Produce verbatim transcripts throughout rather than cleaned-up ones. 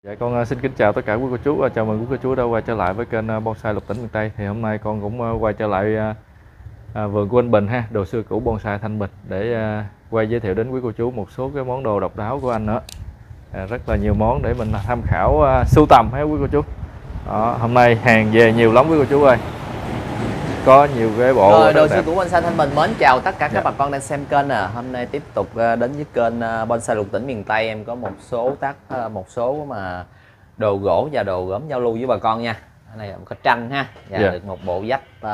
Dạ con uh, xin kính chào tất cả quý cô chú, uh, chào mừng quý cô chú đã quay trở lại với kênh uh, Bonsai Lục Tỉnh miền Tây. Thì hôm nay con cũng uh, quay trở lại uh, uh, vườn của anh Bình ha, đồ xưa cũ bonsai Thanh Bình để uh, quay giới thiệu đến quý cô chú một số cái món đồ độc đáo của anh nữa. Uh, rất là nhiều món để mình tham khảo uh, sưu tầm ha quý cô chú. Đó, hôm nay hàng về nhiều lắm quý cô chú ơi. Có nhiều cái bộ Rồi, đồ xưa cũ bonsai Thanh Bình mến chào tất cả các dạ. bà con đang xem kênh à. Hôm nay tiếp tục uh, đến với kênh uh, Bonsai Lục Tỉnh miền Tây. Em có một số tác uh, một số mà đồ gỗ và đồ gốm giao lưu với bà con nha. Cái này có tranh ha, và dạ. được một bộ vách uh,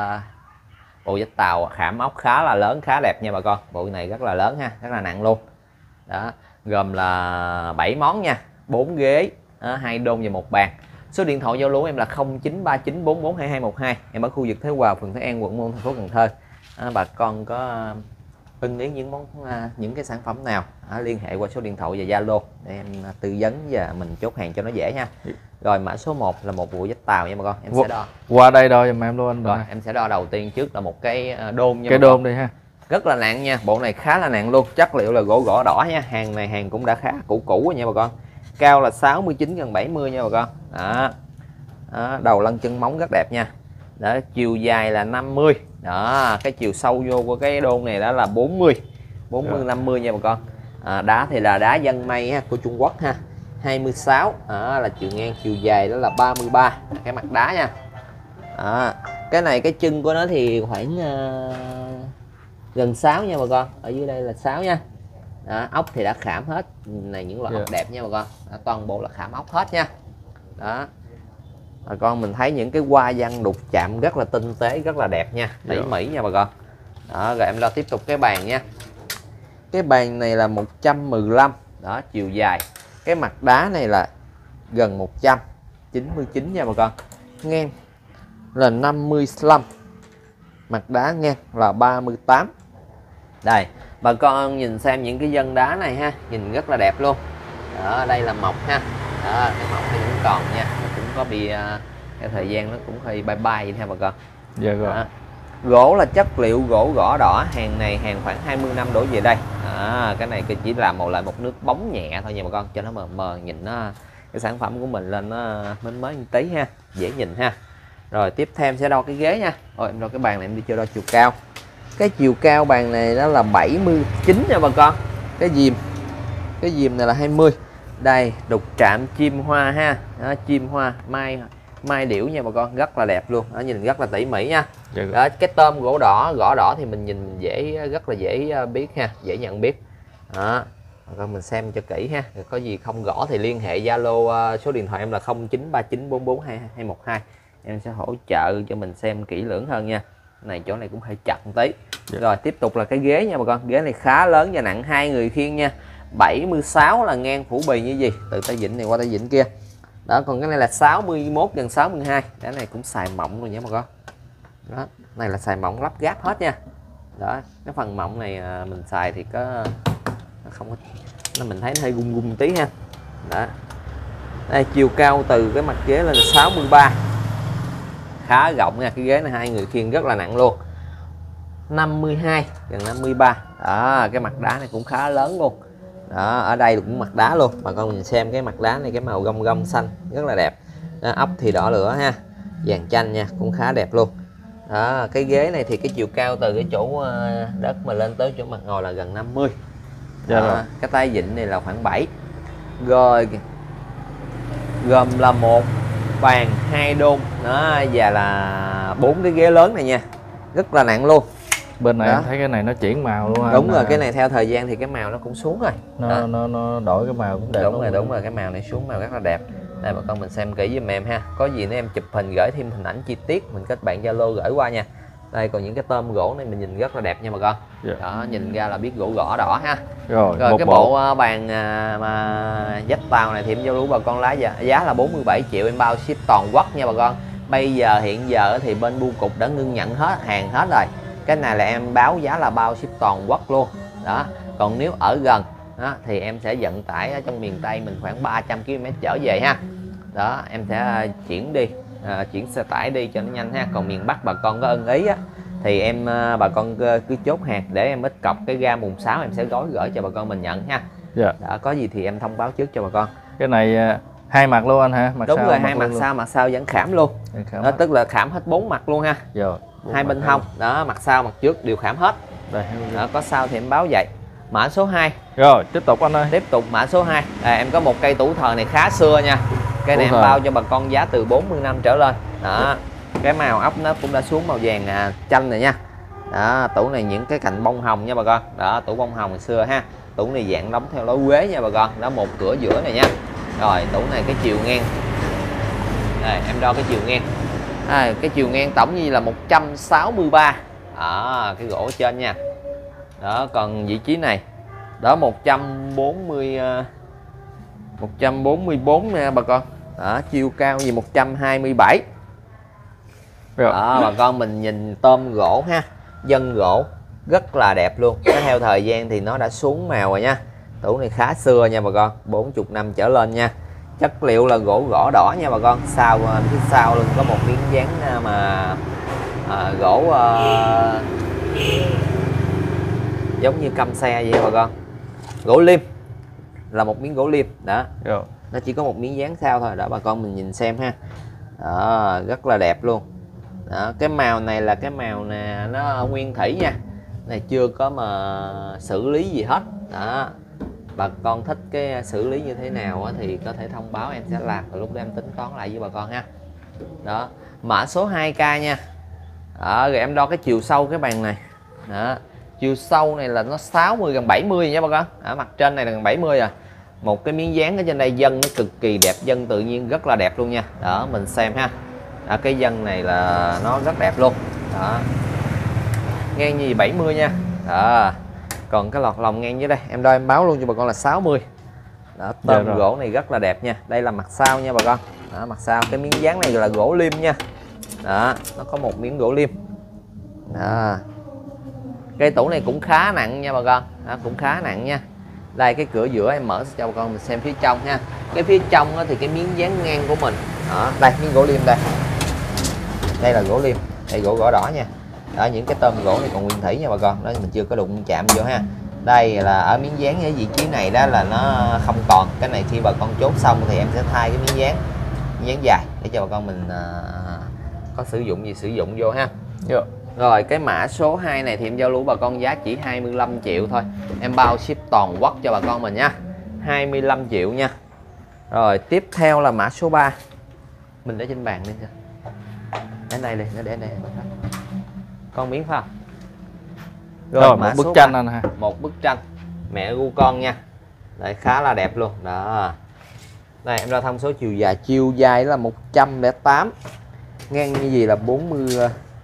bộ vách tàu khảm ốc khá là lớn, khá đẹp nha bà con. Bộ này rất là lớn ha, rất là nặng luôn. Đó, gồm là bảy món nha, bốn ghế, hai đôn và một bàn. Số điện thoại giao lưu em là không chín ba chín bốn bốn hai hai một hai. Em ở khu vực Thế Hòa, phường Thế An, quận Môn, thành phố Cần Thơ. À, bà con có ưng ý những món những cái sản phẩm nào à, liên hệ qua số điện thoại và Zalo để em tư vấn và mình chốt hàng cho nó dễ nha. Rồi mã số một là một bộ vách tàu nha bà con. Em sẽ đo. Qua đây đo giùm em luôn anh. Rồi em sẽ đo đầu tiên trước là một cái đôn nha. Cái đôn đi ha. Rất là nặng nha, bộ này khá là nặng luôn, chất liệu là gỗ gõ đỏ nha. Hàng này hàng cũng đã khá cũ cũ rồi nha bà con. Cao là sáu mươi chín gần bảy mươi nha bà con. Đó. Đó, đầu lân chân móng rất đẹp nha. Đó, chiều dài là năm mươi. Đó, cái chiều sâu vô của cái đôn này đó là bốn mươi, bốn mươi năm mươi nha bà con. À, đá thì là đá dân mây ha, của Trung Quốc ha. hai mươi sáu, đó là chiều ngang, chiều dài đó là ba mươi ba, cái mặt đá nha. Đó, cái này cái chân của nó thì khoảng uh, gần sáu nha bà con. Ở dưới đây là sáu nha. Đó, ốc thì đã khảm hết. Này những loại yeah. ốc đẹp nha bà con. Đó, toàn bộ là khảm ốc hết nha. Đó. Bà con mình thấy những cái hoa văn đục chạm rất là tinh tế, rất là đẹp nha, tỉ yeah. mỉ nha bà con. Đó, rồi em lo tiếp tục cái bàn nha. Cái bàn này là một trăm mười lăm, đó, chiều dài. Cái mặt đá này là gần một trăm chín mươi chín nha bà con. Ngang là năm mươi lăm. Mặt đá ngang là ba mươi tám. Đây, bà con nhìn xem những cái vân đá này ha, nhìn rất là đẹp luôn. Đó, đây là mộc ha. Đó, cái mộc này cũng còn nha, nó cũng có bị uh, cái thời gian nó cũng hơi bay bay vậy theo bà con. Dạ rồi. Đó. Gỗ là chất liệu gỗ gõ đỏ, hàng này hàng khoảng hai mươi năm đổ về đây. Đó, cái này chỉ làm một loại một nước bóng nhẹ thôi nha bà con, cho nó mờ mờ nhìn nó cái sản phẩm của mình lên nó mới mới một tí ha, dễ nhìn ha. Rồi tiếp theo em sẽ đo cái ghế nha. Rồi em đo cái bàn này em đi chưa đo chiều cao. Cái chiều cao bàn này đó là bảy mươi chín nha bà con. Cái diềm cái diềm này là hai mươi. Đây, đục trạm chim hoa ha. Đó, chim hoa mai mai điểu nha bà con, rất là đẹp luôn. Đó, nhìn rất là tỉ mỉ nha. Dạ. Đó, cái tôm gỗ đỏ gõ đỏ thì mình nhìn mình dễ, rất là dễ biết ha, dễ nhận biết. Đó, bà con mình xem cho kỹ ha. Có gì không rõ thì liên hệ Zalo, số điện thoại em là không chín ba chín bốn bốn hai hai một hai. Em sẽ hỗ trợ cho mình xem kỹ lưỡng hơn nha. Này chỗ này cũng hơi chặt một tí. Dạ. Rồi tiếp tục là cái ghế nha bà con. Ghế này khá lớn và nặng, hai người khiêng nha. bảy mươi sáu là ngang phủ bì như gì, từ tay vịn này qua tay vịn kia. Đó, còn cái này là sáu mươi mốt gần sáu mươi hai. Cái này cũng xài mỏng rồi nha bà con. Đó, này là xài mỏng lắp ráp hết nha. Đó, cái phần mỏng này mình xài thì có nó không có, nó mình thấy nó hơi gung gung tí ha. Đó. Đây, chiều cao từ cái mặt ghế lên là sáu mươi ba. Khá rộng nha, cái ghế này hai người khiêng rất là nặng luôn. năm mươi hai gần năm mươi ba. Đó, cái mặt đá này cũng khá lớn luôn. Đó, ở đây cũng mặt đá luôn. Bà con mình xem cái mặt đá này, cái màu gông gông xanh rất là đẹp. Đó, ốc thì đỏ lửa ha, vàng chanh nha, cũng khá đẹp luôn. Đó, cái ghế này thì cái chiều cao từ cái chỗ đất mà lên tới chỗ mặt ngồi là gần năm mươi. Đó, rồi. Cái tay vịn này là khoảng bảy. Rồi gồm là một bàn, hai đôn đó, và là bốn cái ghế lớn này nha, rất là nặng luôn. Bên này em thấy cái này nó chuyển màu luôn ha. Đúng rồi, cái này theo thời gian thì cái màu nó cũng xuống rồi. Nó nó nó đổi cái màu cũng đẹp. Đúng rồi, đúng rồi, cái màu này xuống màu rất là đẹp. Đây bà con mình xem kỹ giùm em ha. Có gì nữa em chụp hình gửi thêm hình ảnh chi tiết, mình kết bạn Zalo gửi qua nha. Đây còn những cái tôm gỗ này mình nhìn rất là đẹp nha bà con. Yeah. Đó, nhìn ra là biết gỗ gõ đỏ ha. Rồi, rồi cái bộ, bộ bàn mà vách tàu này thì em giao lưu bà con lá giá, giá là bốn mươi bảy triệu, em bao ship toàn quốc nha bà con. Bây giờ hiện giờ thì bên bưu cục đã ngưng nhận hết hàng hết rồi. Cái này là em báo giá là bao ship toàn quốc luôn. Đó, còn nếu ở gần đó, thì em sẽ vận tải ở trong miền Tây mình khoảng ba trăm ki lô mét trở về ha. Đó, em sẽ chuyển đi, à, chuyển xe tải đi cho nó nhanh ha. Còn miền Bắc bà con có ưng ý á thì em bà con cứ chốt hàng để em ít cọc cái ga mùng sáu em sẽ gói gửi cho bà con mình nhận ha. Dạ. Đó, có gì thì em thông báo trước cho bà con. Cái này Hai mặt luôn anh hả? Mặt đúng sau, rồi, mặt hai mặt luôn. sau mặt sau vẫn khảm luôn. Khảm Đó, tức là khảm hết bốn mặt luôn ha. Rồi, hai bên hông đó, mặt sau mặt trước đều khảm hết. Đây. Đó, có sao thì em báo vậy. Mã số hai. Rồi tiếp tục anh ơi. Tiếp tục mã số hai. À, em có một cây tủ thờ này khá xưa nha. Cây này Tủ em thờ. bao cho bà con giá từ bốn mươi năm trở lên. Đó, cái màu ốc nó cũng đã xuống màu vàng à, chanh rồi nha. Đó, tủ này những cái cạnh bông hồng nha bà con. Đó, tủ bông hồng ngày xưa ha. Tủ này dạng đóng theo lối Quế nha bà con. Đó, một cửa giữa này nha. Rồi tủ này cái chiều ngang. Đây, em đo cái chiều ngang. À, cái chiều ngang tổng như là một trăm sáu mươi ba. Đó, cái gỗ trên nha. Đó, còn vị trí này đó một trăm bốn mươi, một trăm bốn mươi bốn nha bà con. Đó, chiều cao gì một trăm hai mươi bảy. Rồi. Đó, bà con mình nhìn tôm gỗ ha, dân gỗ rất là đẹp luôn. Cái theo thời gian thì nó đã xuống màu rồi nha. Tủ này khá xưa nha bà con, bốn mươi năm trở lên nha. Chất liệu là gỗ gõ đỏ nha bà con. Sau phía sau lưng có một miếng dán mà à, gỗ à, giống như căm xe vậy bà con. Gỗ liêm, là một miếng gỗ liêm đó. Rồi. Nó chỉ có một miếng dán sau thôi đó bà con mình nhìn xem ha. Đó, rất là đẹp luôn. Đó, cái màu này là cái màu nè, nó nguyên thủy nha. Này chưa có mà xử lý gì hết. Đó. Bà con thích cái xử lý như thế nào thì có thể thông báo em sẽ làm, rồi lúc đó em tính toán lại với bà con ha. Đó, mã số hai K nha. Đó, rồi em đo cái chiều sâu cái bàn này. Đó, chiều sâu này là nó sáu mươi gần bảy mươi nha bà con. Ở mặt trên này là gần bảy mươi à. Một cái miếng dán ở trên đây dân nó cực kỳ đẹp, dân tự nhiên rất là đẹp luôn nha. Đó, mình xem ha. Đó, cái dân này là nó rất đẹp luôn. Đó, ngang như bảy mươi nha. Đó, còn cái lọt lòng ngang dưới đây em đo em báo luôn cho bà con là sáu mươi. Đó, tôm dạ gỗ này rất là đẹp nha. Đây là mặt sau nha bà con. Đó, mặt sau cái miếng dán này là gỗ liêm nha. Đó, nó có một miếng gỗ liêm. Đó, cây tủ này cũng khá nặng nha bà con. Đó, cũng khá nặng nha. Đây cái cửa giữa em mở cho bà con mình xem phía trong ha. Cái phía trong thì cái miếng dán ngang của mình. Đó, đây miếng gỗ liêm đây. Đây là gỗ liêm, đây gỗ gõ đỏ nha. Đó, những cái tôm gỗ này còn nguyên thủy nha bà con. Đó, mình chưa có đụng chạm vô ha. Đây là ở miếng dán ở vị trí này đó là nó không còn. Cái này khi bà con chốt xong thì em sẽ thay cái miếng dán, miếng dán dài để cho bà con mình à, có sử dụng gì sử dụng vô ha. Rồi. Rồi cái mã số hai này thì em giao lưu bà con giá chỉ hai mươi lăm triệu thôi. Em bao ship toàn quốc cho bà con mình nha. hai mươi lăm triệu nha. Rồi tiếp theo là mã số ba. Mình để trên bàn đi nha. Đến đây đi, nó để đây. Con miếng phải không? Rồi, rồi một bức tranh anh ha. Một bức tranh mẹ gu con nha. Đây khá là đẹp luôn. Đó. Đây em ra thông số chiều dài, chiều dài là một trăm lẻ tám. Ngang như gì là bốn mươi,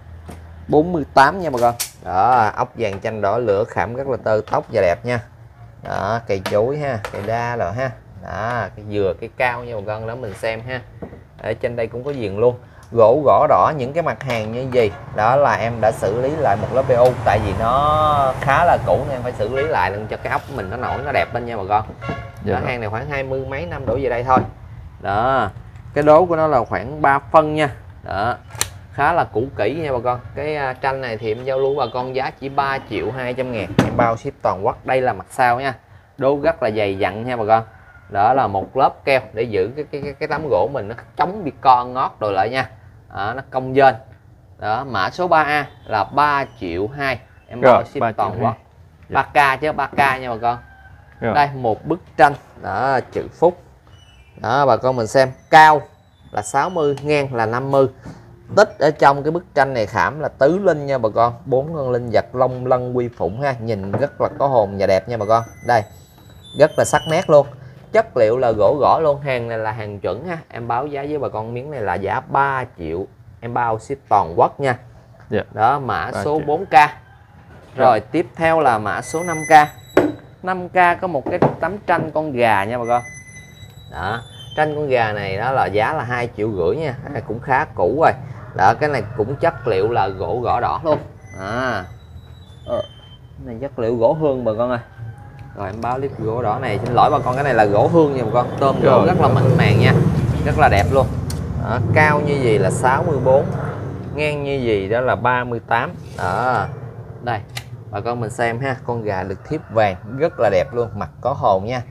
bốn mươi tám nha bà con. Đó, ốc vàng chanh đỏ lửa khảm rất là tơ tóc và đẹp nha. Đó, cây chuối ha, cây đa rồi ha. Đó, cái dừa, cái cao nha bà con, đó mình xem ha. Ở trên đây cũng có viền luôn. Gỗ gõ đỏ những cái mặt hàng như gì đó là em đã xử lý lại một lớp pê u, tại vì nó khá là cũ nên em phải xử lý lại cho cái ốc của mình nó nổi nó đẹp lên nha bà con. Đó, Dạ. hang này khoảng hai mươi mấy năm đổ về đây thôi. Đó, cái đố của nó là khoảng ba phân nha. Đó, khá là cũ kỹ nha bà con. Cái uh, tranh này thì em giao lưu bà con giá chỉ ba triệu hai trăm ngàn, em bao ship toàn quốc. Đây là mặt sau nha, đố rất là dày dặn nha bà con. Đó là một lớp keo để giữ cái cái cái, cái tấm gỗ mình nó chống bị con ngót rồi lại nha. Đó, nó cong dên. Đó, mã số ba A là ba triệu hai, em bao ship toàn quốc. ba K chứ ba K nha bà con. Rồi. Đây một bức tranh. Đó, chữ Phúc. Đó bà con mình xem, cao là sáu mươi, ngang là năm mươi. Tích ở trong cái bức tranh này khảm là tứ linh nha bà con, bốn con linh vật long lân quy phụng ha, nhìn rất là có hồn và đẹp nha bà con. Đây rất là sắc nét luôn, chất liệu là gỗ gõ luôn, hàng này là hàng chuẩn ha. Em báo giá với bà con miếng này là giá ba triệu, em bao ship toàn quốc nha. Yeah. Đó, mã số triệu. bốn K. Rồi yeah. Tiếp theo là mã số năm K. năm K có một cái tấm tranh con gà nha bà con. Đó, tranh con gà này đó là giá là hai triệu rưỡi nha, cũng khá cũ rồi. Đó, cái này cũng chất liệu là gỗ gõ đỏ luôn. À, ờ, này chất liệu gỗ hương bà con ơi. Rồi em báo clip gỗ đỏ này, xin lỗi bà con, cái này là gỗ hương nha bà con. Tôm gỗ rất là mịn màng nha, rất là đẹp luôn. Đó, cao như gì là sáu mươi bốn, ngang như gì đó là ba mươi tám. Đó, đây bà con mình xem ha, con gà được thiếp vàng rất là đẹp luôn, mặt có hồn nha.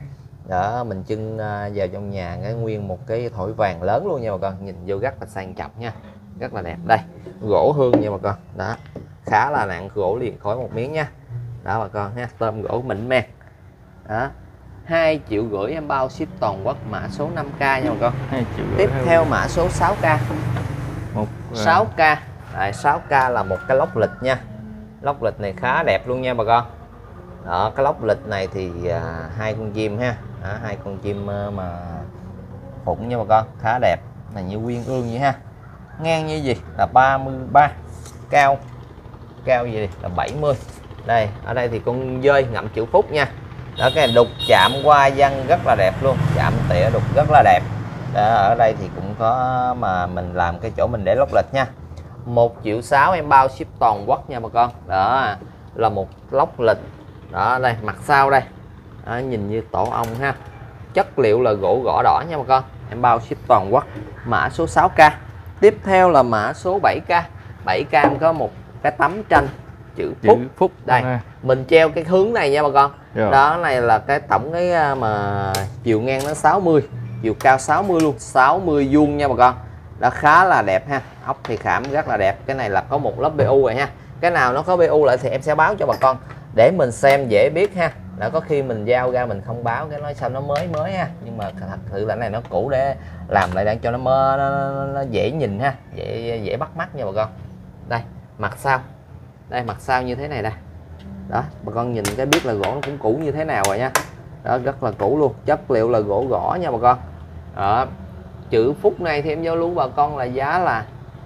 Đó, mình trưng à, vào trong nhà cái nguyên một cái thỏi vàng lớn luôn nha bà con, nhìn vô rất là sang trọng nha, rất là đẹp. Đây gỗ hương nha bà con, đó khá là nặng, gỗ liền khối một miếng nha, đó bà con ha, tôm gỗ mịn men. Đó, hai triệu rưỡi em bao ship toàn quốc, mã số năm k nha bà con. hai triệu Tiếp theo mã số sáu k. một sáu k. Đấy, sáu k là một cái lốc lịch nha, lốc lịch này khá đẹp luôn nha bà con. Đó, cái lốc lịch này thì à, hai con chim ha, đó, hai con chim à, mà phụng nha bà con, khá đẹp, là như uyên ương vậy ha. Ngang như gì là ba mươi ba, cao cao gì là bảy mươi. Đây ở đây thì con dơi ngậm chữ phúc nha. Đó, cái này đục chạm qua văn rất là đẹp luôn, chạm tỉa đục rất là đẹp. Đó, ở đây thì cũng có mà mình làm cái chỗ mình để lốc lịch nha. Một triệu sáu em bao ship toàn quốc nha bà con. Đó là một lốc lịch. Đó đây mặt sau đây, đó, nhìn như tổ ong ha, chất liệu là gỗ gõ đỏ nha bà con, em bao ship toàn quốc, mã số sáu k. Tiếp theo là mã số bảy k. bảy k em có một cái tấm tranh chữ phúc, chữ phúc đây ha. mình treo cái hướng này nha bà con. Rồi. Đó này là cái tổng cái mà chiều ngang nó sáu mươi, chiều cao sáu mươi luôn, sáu mươi vuông nha bà con. Đó khá là đẹp ha, ốc thì khảm rất là đẹp. Cái này là có một lớp bê u rồi ha, cái nào nó có bê u lại thì em sẽ báo cho bà con để mình xem dễ biết ha. Đã có khi mình giao ra mình không báo cái nói sao nó mới mới ha, nhưng mà thật sự là cái này nó cũ để làm lại đang cho nó mơ nó, nó, nó dễ nhìn ha, dễ dễ bắt mắt nha bà con. Đây mặt sau, đây mặt sau như thế này đây. Đó bà con nhìn cái biết là gỗ nó cũng cũ như thế nào rồi nha. Đó rất là cũ luôn, chất liệu là gỗ gõ nha bà con. Đó, chữ phúc này thì em giao lưu bà con là giá là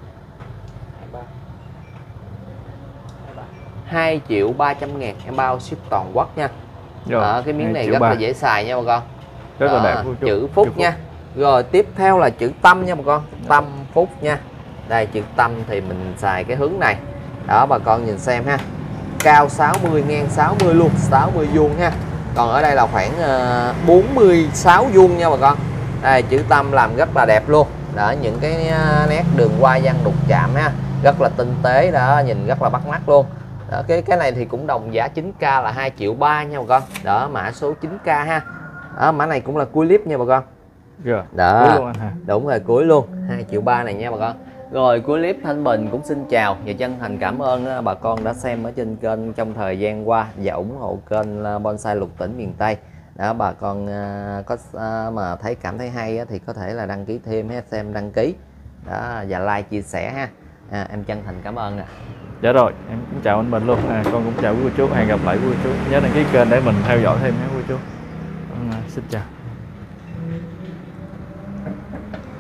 hai triệu ba trăm ngàn em bao ship toàn quốc nha. Rồi, Đó, cái miếng này rất ba. là dễ xài nha bà con. Rất Đó, là đẹp luôn, chữ phúc chữ nha. Rồi tiếp theo là chữ tâm nha bà con, tâm phúc nha. Đây chữ tâm thì mình xài cái hướng này. Đó bà con nhìn xem ha, cao sáu mươi, ngang sáu mươi luôn, sáu mươi vuông ha. Còn ở đây là khoảng uh, bốn mươi sáu vuông nha bà con. Đây chữ tâm làm rất là đẹp luôn. Đó những cái uh, nét đường hoa văn đục chạm ha, rất là tinh tế, đó nhìn rất là bắt mắt luôn. Đó, cái cái này thì cũng đồng giá chín k là hai triệu ba nha bà con. Đó mã số chín k ha. Đó, mã này cũng là cuối clip nha bà con. Rồi, Đó cuối luôn anh ha. đúng rồi, cuối luôn, hai triệu ba này nha bà con. Rồi cuối clip Thanh Bình cũng xin chào và chân thành cảm ơn bà con đã xem ở trên kênh trong thời gian qua và ủng hộ kênh Bonsai Lục Tỉnh miền Tây. Đó bà con có mà thấy cảm thấy hay thì có thể là đăng ký thêm ha, xem đăng ký đó và like chia sẻ ha. À, em chân thành cảm ơn nè. Dạ rồi, em cũng chào anh Bình luôn. À, con cũng chào quý cô chú, hẹn gặp lại quý cô chú. Nhớ đăng ký kênh để mình theo dõi thêm nhé quý cô chú. À, xin chào.